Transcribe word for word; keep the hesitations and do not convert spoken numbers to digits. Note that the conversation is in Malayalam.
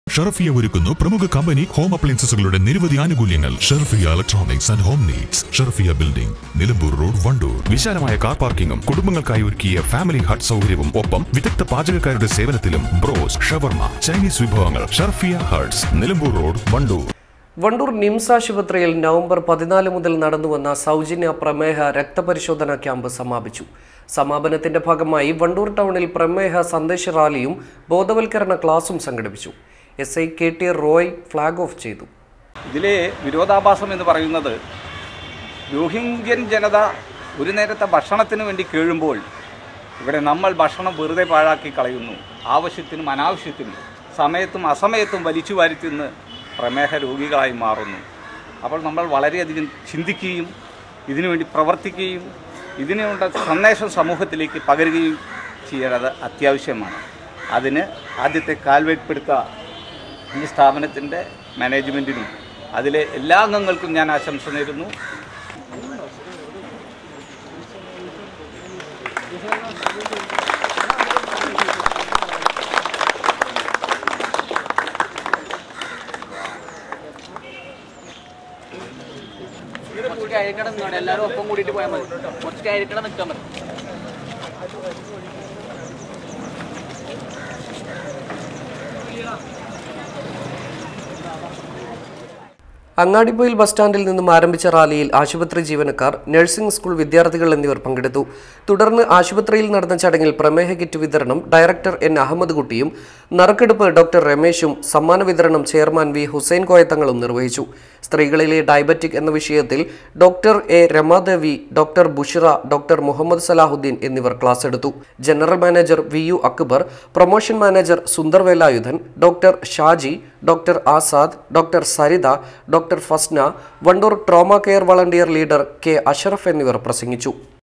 ഷറഫിയ ഒരുക്കുന്നു പ്രമുഖ കമ്പനി ഹോം അപ്ലയൻസസുകളുടെ നിരവധി ആനുകൂല്യങ്ങൾ. Sharafiya electronics and home needs, Sharafiya building, Nilambur road, Wandoor. വിശാലമായ കാർ പാർക്കിംഗും കുടുംബങ്ങൾക്കായി ഒരുക്കിയ ഫാമിലി ഹട്ട് സൗകര്യവും ഒപ്പം വിദഗ്ധ പാചകക്കാരുടെ സേവനത്തിലും ബ്രോസ്, ഷവർമ, ചൈനീസ് വിഭവങ്ങൾ. Sharafiya huts, Nilambur road, Wandoor. വണ്ടൂർ നിംസ് ആശുപത്രിയിൽ നവംബർ പതിനാല് മുതൽ നടന്നുവന്ന സൗജന്യ പ്രമേഹ രക്തപരിശോധനാ ക്യാമ്പ് സമാപിച്ചു. സമാപനത്തിന്റെ ഭാഗമായി വണ്ടൂർ ടൗണിൽ പ്രമേഹ സന്ദേശ റാലിയും ബോധവൽക്കരണ ക്ലാസും സംഘടിപ്പിച്ചു. S I K T Roy flag off ചെയ്തു. ഇതിലെ വിരോധാഭാസം എന്ന് പറയുന്നത് രോഹിംഗ്യൻ ജനത ഒരു നേരത്തെ ഭക്ഷണത്തിന് വേണ്ടി കേഴുമ്പോൾ ഇവിടെ നമ്മൾ ഭക്ഷണം വെറുതെ പാഴാക്കി കളയുന്നു. ആവശ്യത്തിനും അനാവശ്യത്തിനും സമയത്തും അസമയത്തും വലിച്ചു വാരി തിന്ന് പ്രമേഹ രോഗികളായി മാറുന്നു. അപ്പോൾ നമ്മൾ വളരെയധികം ചിന്തിക്കുകയും ഇതിനുവേണ്ടി പ്രവർത്തിക്കുകയും ഇതിനുള്ള സന്ദേശം സമൂഹത്തിലേക്ക് പകരുകയും ചെയ്യേണ്ടത് അത്യാവശ്യമാണ്. അതിന് ആദ്യത്തെ കാൽവയ്പ്പെടുത്ത ഈ സ്ഥാപനത്തിൻ്റെ മാനേജ്മെൻറ്റിനും അതിലെ എല്ലാ അംഗങ്ങൾക്കും ഞാൻ ആശംസ നേരുന്നു. എല്ലാവരും ഒപ്പം കൂടിയിട്ട് പോയാൽ മതി. കുറച്ച് കാര്യക്കട നിൽക്കാൻ മതി. അങ്ങാടിപ്പൊയിൽ ബസ് സ്റ്റാൻഡിൽ നിന്നും ആരംഭിച്ച റാലിയിൽ ആശുപത്രി ജീവനക്കാർ, നഴ്സിംഗ് സ്കൂൾ വിദ്യാർത്ഥികൾ എന്നിവർ പങ്കെടുത്തു. തുടർന്ന് ആശുപത്രിയിൽ നടന്ന ചടങ്ങിൽ പ്രമേഹ കിറ്റ് വിതരണം ഡയറക്ടർ എൻ അഹമ്മദ് കുട്ടിയും നറുക്കെടുപ്പ് ഡോക്ടർ രമേശും സമ്മാന വിതരണം ചെയർമാൻ വി ഹുസൈൻ കോയത്തങ്ങളും നിർവഹിച്ചു. സ്ത്രീകളിലെ ഡയബറ്റിക് എന്ന വിഷയത്തിൽ doctor A Ramadevi, doctor Bushira, doctor Muhammad Salahuddin എന്നിവർ ക്ലാസ് എടുത്തു. General manager V U Akbar, promotion manager Sundar Velayudhan, doctor Shaji, doctor Azad, doctor Saritha, doctor Fasna, Wandoor trauma care volunteer leader K Ashraf എന്നിവർ പ്രസംഗിച്ചു.